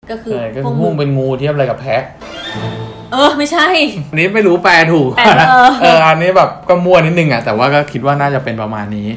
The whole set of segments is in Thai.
ก็คือพุ่งเป็นงูเทียบอะไรกับแพะไม่ใช่อันนี้ไม่รู้แปลถูกอันนี้แบบก็มั่วนิดนึงอ่ะแต่ว่าก็คิดว่าน่าจะเป็นประมาณนี้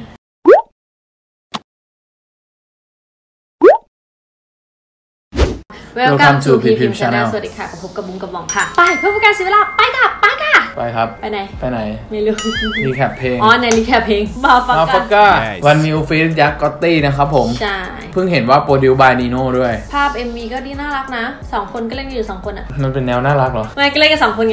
Welcome to PPM Channel สวัสดีค่ะพบกับบุ้งกับหม่องค่ะไปเพื่อเป็นการเสียเวลาไปค่ะไปครับไปไหนไม่รู้รีแคปเพลงในรีแคปเพลงมาฟักก้าวันมิวฟีดยักษ์ก็อตตี้นะครับผมใช่เพิ่งเห็นว่าโปรดิวบายนีโน่ด้วยภาพ MV ก็ดีน่ารักนะ2คนก็เล่นอยู่2คนอ่ะมันเป็นแนวน่ารักเหรอไม่ก็เล่นกัน2คนไง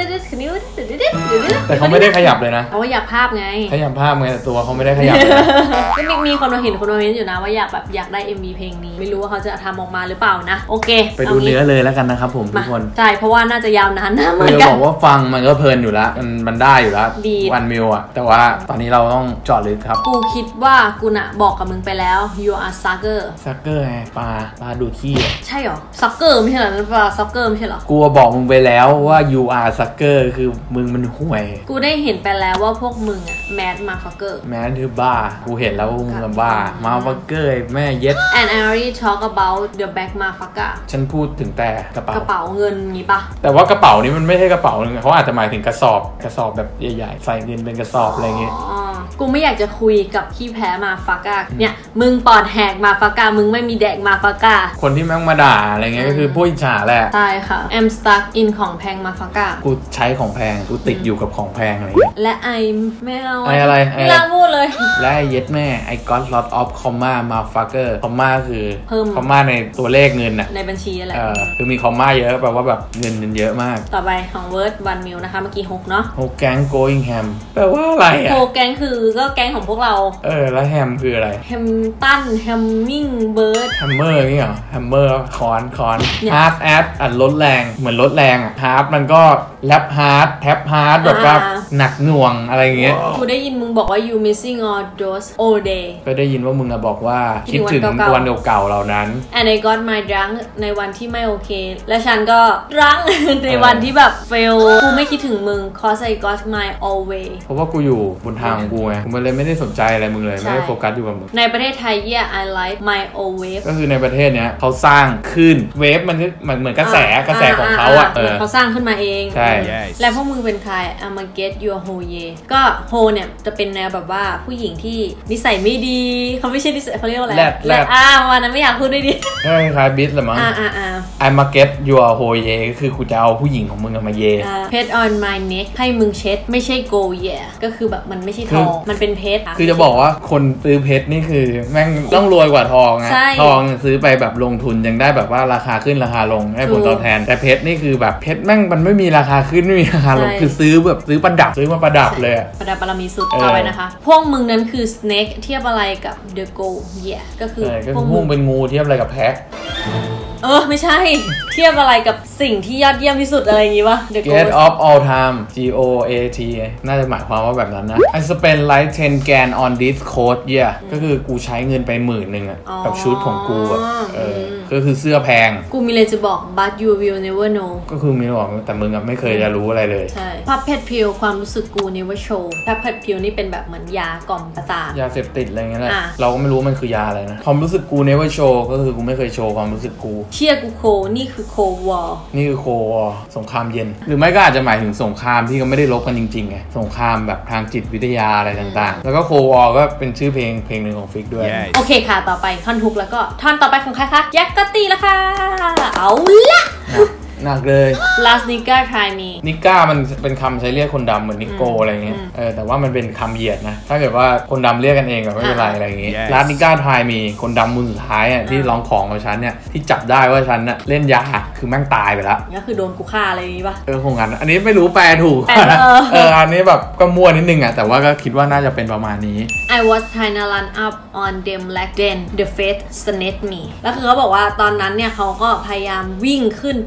แต่เขาไม่ได้ขยับเลยนะเขาอยากภาพไงขยับภาพไงแต่ตัวเขาไม่ได้ขยับก็มีคนมาเห็นคนมาเม้นอยู่นะว่าอยากได้ MV เพลงนี้ไม่รู้ว่าเขาจะทำออกมาหรือเปล่านะโอเคไปดูเนื้อเลยแล้วกันนะครับผมทุกคนใช่เพราะว่าน่าจะยาวนานนะเหมือนกันบอกว่าฟังมันก็เพลินอยู่แล้วมันได้อยู่แล้ววันมิวอ่ะแต่ว่าตอนนี้เราต้องเจาะลึกครับกูคิดว่ากูน่ะบอกกับมึงไปแล้ว you are sucker ไงปลาดูขี้ใช่หรอ sucker ไม่ใช่หรอปลา sucker ไม่ใช่หรอกูบอกมึงไปแล้วว่า you are sucker คือมึงมันห่วยกูได้เห็นไปแล้วว่าพวกมึงอ่ะ mad motherfucker แมดคือบ้ากูเห็นแล้วมึงกับบ้า motherfucker แม่เย็ด and I already talk about the back motherfucker ฉันพูดถึงแต่กระเป๋าเงินงี้ปะแต่ว่ากระเป๋านี้มันไม่ใช่กระเป๋าเขาอาจจะหมายถึงกระสอบแบบใหญ่ๆใส่เงินเป็นกระสอบอะไรเงี้ยกูไม่อยากจะคุยกับขี้แพ้มาฟาก้าเนี่ยมึงปอดแหกมาฟาก้ามึงไม่มีแดกมาฟาก้าคนที่แม่งมาด่าอะไรเงี้ยก็คือผู้อิจฉาแหละใช่ค่ะ I'm stuck in ของแพงมาฟาก้ากูใช้ของแพงกูติดอยู่กับของแพงอะไรเงี้ยและไม่เอาอะไรไม่ลาพูดเลยและเย็ดแม่ I got lot of comma motherfucker comma คือcomma ในตัวเลขเงินน่ะในบัญชีอะไรคือมี comma เยอะแปลว่าแบบเงินเยอะมากต่อไปของ word 1 mil นะคะเมื่อกี้6เนาะ 6แก๊ง going ham แปลว่าอะไรอ่ะ 6แก๊งคือก็แก๊งของพวกเราแล้วแฮมคืออะไรแฮมตันแฮมมิ่งเบิร์ดแฮมเมอร์นี่เหรอแฮมเมอร์คอนฮาร์ดแอดลดแรงเหมือนลดแรงอ่ะฮาร์ดมันก็แรปฮาร์ดแท็บฮาร์ดแบบว่าหนักหน่วงอะไรอย่างเงี้ยกูได้ยินมึงบอกว่า you missing all those old day ก็ได้ยินว่ามึงอะบอกว่าคิดถึงวันเก่าๆเหล่านั้น and I got my drunk ในวันที่ไม่โอเคและฉันก็drunk ในวันที่แบบ fail กูไม่คิดถึงมึง cause I got my always เพราะว่ากูอยู่บนทางกูไงกูเลยไม่ได้สนใจอะไรมึงเลยไม่ได้โฟกัสอยู่กับมึงในประเทศไทย yeah I like my old wave ก็คือในประเทศเนี้ยเขาสร้างขึ้นเวฟมันเหมือนกระแสของเขาอ่ะเขาสร้างขึ้นมาเองใช่แล้วพวกมึงเป็นใคร I'm a get your whole year ก็ whole เนี่ยจะเป็นแนวแบบว่าผู้หญิงที่นิสัยไม่ดีเขาไม่ใช่นิสัยเขาเรียกว่าอะไรวันนั้นไม่อยากพูดด้วยดิใช่คล้ายบิสหรือมั้งI'm a get your whole year ก็คือกูจะเอาผู้หญิงของมึงมาเยเพชร on my neck ให้มึงเช็ดไม่ใช่ go yeah ก็คือแบบมันไม่ใช่ทองมันเป็นเพชรคือจะบอกว่าคนซื้อเพชรนี่คือแม่งต้องรวยกว่าทองนะทองซื้อไปแบบลงทุนยังได้แบบว่าราคาขึ้นราคาลงให้ผลตอบแทนแต่เพชรนี่คือแบบเพชรแม่งมันไม่มีราคาขึ้นไม่มีราคาลงคือซื้อประดับซื้อมาประดับเลยประดับบารมีสุดต่อไปนะคะพวกมึงนั้นคือ snake เทียบอะไรกับ the go yeah ก็คือพวกมึงเป็นงูเทียบอะไรกับแพะไม่ใช่เทียบอะไรกับสิ่งที่ยอดเยี่ยมที่สุดอะไรอย่างงี้วะ Get of all time GOAT น่าจะหมายความว่าแบบนั้นนะ I spend like 10 grand on this coat yeah ก็คือกูใช้เงินไป10,000อ่ะกับชุดของกูแบบก็คือเสื้อแพงกูมีเลยจะบอก but you will never know ก็คือมีบอกแต่มึงไม่เคยจะรู้อะไรเลยใช่พับเพชรพิวความรู้สึกกู never show พับเพชรพิวนี่เป็นแบบเหมือนยากล่อมประสาทยาเสพติดอะไรเงี้ยแหละเราก็ไม่รู้มันคือยาอะไรนะความรู้สึกกู never show ก็คือกูไม่เคยโชว์ความรู้สึกกูเชี่ยกูโคนี่คือโควอร์นี่คือโควอร์สงครามเย็นหรือไม่ก็อาจจะหมายถึงสงครามที่เขาไม่ได้รบกันจริงๆไงสงครามแบบทางจิตวิทยาอะไรต่างๆแล้วก็โควอร์ก็เป็นชื่อเพลงหนึ่งของฟิกด้วยโอเคค่ะต่อไปท่อนฮุกแล้วก็ท่อนต่อไปของใครคะยักษ์กะตีละค่ะเอาละหนักเลย last nigga try me นิก้ามันเป็นคำใช้เรียกคนดำเหมือนนิโก้อะไรเงี้ยแต่ว่ามันเป็นคำเหยียดนะถ้าเกิดว่าคนดำเรียกกันเองก็ไม่เป็นไรอะไรอย่างงี้ last nigga try me คนดำมือสุดท้ายอ่ะที่ร้องของกับฉันเนี่ยที่จับได้ว่าฉันน่ะเล่นยาคือแม่งตายไปแล้วก็คือโดนกูฆ่าอะไรอย่างงี้ป่ะคงงั้นอันนี้ไม่รู้แปลถูกอันนี้แบบก็มั่วนิดนึงอ่ะแต่ว่าก็คิดว่าน่าจะเป็นประมาณนี้ I was trying to run up on them like then the fate snatched me แล้วคือเขาบอกว่าตอนนั้นเนี่ยเขาก็พยายามวิ่งขึ้นไปเอาเงิน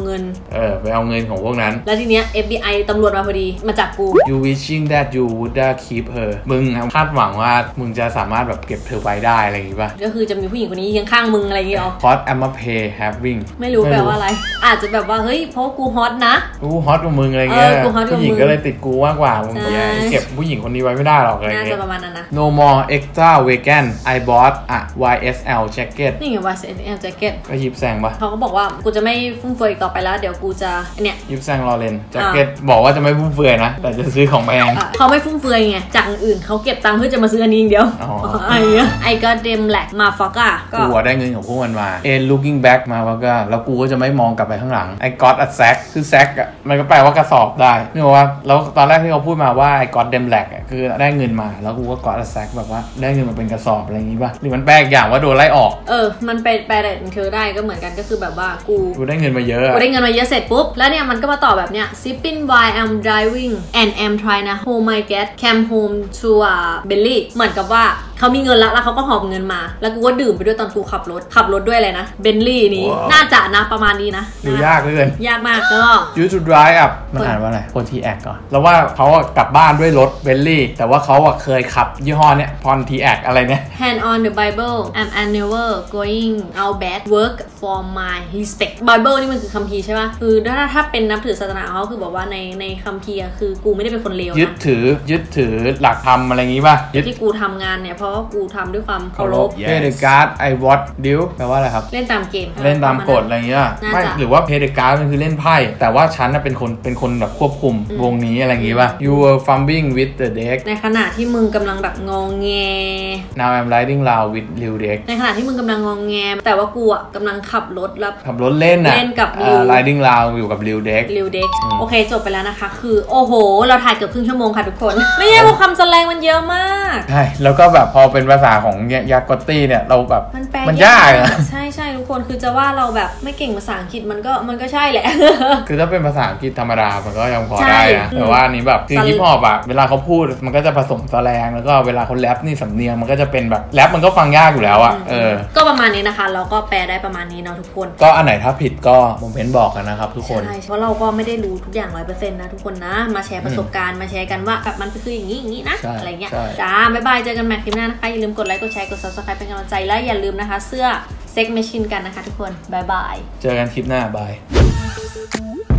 งินไปเอาเงินของพวกนั้นแล้วทีเนี้ย FBI ตำรวจมาพอดีมาจับกู You wishing that you would keep her มึงคาดหวังว่ามึงจะสามารถแบบเก็บเธอไว้ได้อะไรอย่างงี้ป่ะก็คือจะมีผู้หญิงคนนี้เคียงข้างมึงอะไรอย่างงี้หรอ Hot am a pay having ไม่รู้แปลว่าอะไรอาจจะแบบว่าเฮ้ยเพราะกูฮอตนะกูฮอตกว่ามึงอะไรเงี้ยผู้หญิงก็เลยติดกูมากกว่ามึงเก็บผู้หญิงคนนี้ไว้ไม่ได้หรอกอะไรเงี้ยน่าจะประมาณนั้นนะ No more extra vegan I bought a YSL jacket นี่ไง YSL jacket ก็ยิบแซงป่ะเขาก็บอกว่ากูจะไม่ฟุ่มเฟือยอีกต่อไปแล้วเดี๋ยวกูจะเนี่ยยิบแซงลอเรนแจ็คเก็ตบอกว่าจะไม่ฟุ่มเฟือยนะแต่จะซื้อของแพงเขาไม่ฟุ่มเฟือยไงจากอื่นเขาเก็บตังค์เพื่อจะมาซื้ออันนี้อย่างเดียวไอ้เงี้ยไอ้ก็เดมแหลกมาฟอกอ่ะกูได้เงินของพวกมันมาlooking back มาว่าก็แล้วกูก็จะไม่มองกลับไปข้างหลังไอ้ got a sack คือ sack อ่ะมันก็แปลว่ากระสอบได้นี่ว่าแล้วตอนแรกที่เขาพูดมาว่าไอ้ got them lack อ่ะคือได้เงินมาแล้วกูก็ got a sack แบบว่าได้เงินมาเป็นกระสอบอะไรอย่างงี้ป่ะหรือมันแปลกอย่างว่าโดนไล่ออกมันแปลได้เธอได้ก็เหมือนกันก็คือแบบว่ากูได้เงินมาเยอะกูได้เงินมาเยอะเสร็จปุ๊บแล้วเนี่ยมันก็มาต่อแบบเนี้ย sipping while I'm driving and I'm trying to hold my gas came home to a Bentley เหมือนกับว่าเขามีเงินแล้วเขาก็หอบเงินมาแล้วกูก็ดื่มไปด้วยตอนกูขับรถด้วยอะไรนะเบนลี่นี้น่าจะนะประมาณนี้นะดูยากเลยยากมากก็ you to drive up มันอ่านว่าอะไรพอนทีแอคก่อนแล้วว่าเขากลับบ้านด้วยรถเบนลี่แต่ว่าเขาเคยขับยี่ห้อเนี้ยพอนทีแอคอะไรเนี้ย hand on the Bible I'm never going out bad work for my respect Bible นี่มันคือคัมภีร์ใช่ป่ะคือถ้าเป็นนับถือศาสนาเขาคือบอกว่าในคัมภีร์คือกูไม่ได้เป็นคนเลวนะยึดถือหลักธรรมอะไรอย่างงี้ป่ะที่กูทำงานเนี่ยเพราะว่ากูทำด้วยความเคารพ Play the card I watch deal แปลว่าอะไรครับเล่นตามเกมเล่นตามกฎอะไรเงี้ยไม่หรือว่า Play the card มันคือเล่นไพ่แต่ว่าฉันน่ะเป็นคนแบบควบคุมวงนี้อะไรอย่างงี้ป่ะ You were fumbling with the deck ในขณะที่มึงกำลังแบบงงแง Now I'm riding loud with real deck ในขณะที่มึงกำลังงงแงแต่ว่ากูกำลังขับรถเล่นน่ะเล่นกับ riding loud อยู่กับ real deck โอเคจบไปแล้วนะคะคือโอ้โหเราถ่ายเกือบครึ่งชั่วโมงค่ะทุกคนไม่ใช่เพราะคำแสลงมันเยอะมากใช่แล้วก็แบบพอเป็นภาษาของยากอตตี้เนี่ยเราแบบมันยากใช่ทุกคนคือจะว่าเราแบบไม่เก่งภาษาอังกฤษมันก็ใช่แหละคือถ้าเป็นภาษาอังกฤษธรรมดามันก็ยังพอได้นะแต่ว่านี้แบบคือฮิปฮอปอะเวลาเขาพูดมันก็จะผสมแสลงแล้วก็เวลาเขาแรปนี่สำเนียงมันก็จะเป็นแบบแรปมันก็ฟังยากอยู่แล้วอะก็ประมาณนี้นะคะเราก็แปลได้ประมาณนี้เนาะทุกคนก็อันไหนถ้าผิดก็ผมเพ้นบอกกันนะครับทุกคนใช่เพราะเราก็ไม่ได้รู้ทุกอย่าง 100% นะทุกคนนะมาแชร์ประสบการณ์มาแชร์กันว่าแบบมันคืออย่างนี้นะอะไรเงี้ยจ้าบ๊ายบายเจอกันใหม่คลิปหน้านะคะอย่าลืมกดไลค์กดแชร์กด Subscribe เป็นกำลังใจและอย่าลืมนะคะเสื้อ Sex Machine กันนะคะทุกคนบ๊ายบายเจอกันคลิปหน้าบาย